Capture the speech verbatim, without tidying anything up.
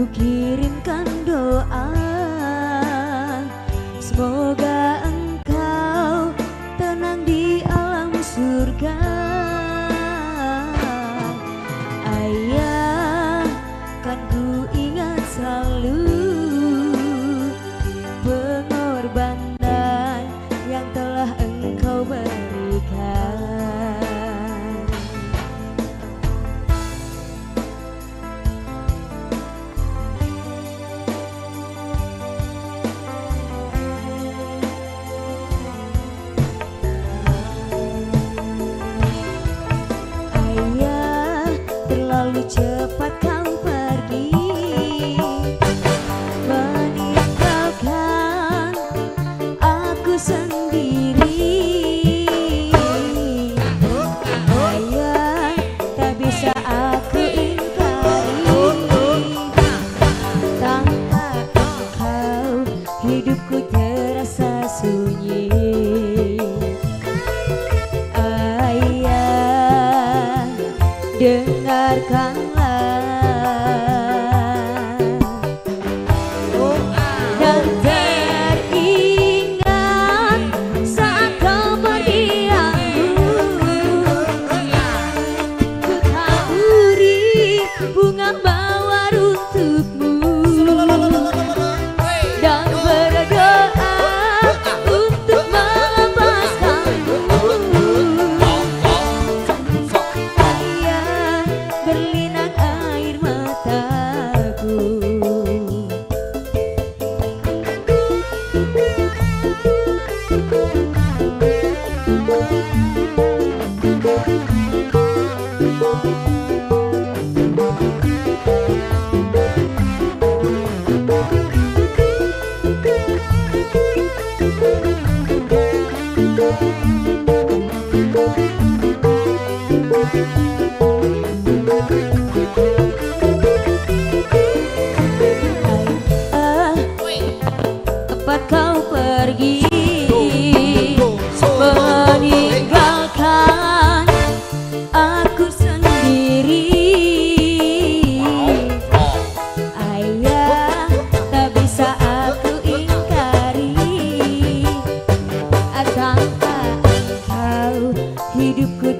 ku kirimkan doa, semoga engkau tenang di alam surga. Ayah, kan ku ingat selalu pengorbanan yang telah engkau berikan. Ayah, terlalu cepat kau pergi, meninggalkan aku sendiri. Ayah, tak bisa aku ingkari, tanpa engkau hidupku terasa sunyi. Ayah, dengarkanlah, dan teringat saat kau pergi aku, ku taburi bunga mawar untukmu dan berdoa untuk melepaskanmu. Ayah, berlinang air mataku. Ayah, tempat kau pergi, meninggalkan aku sendiri. Ayah, tak bisa aku ingkari, tanpa engkau hidupku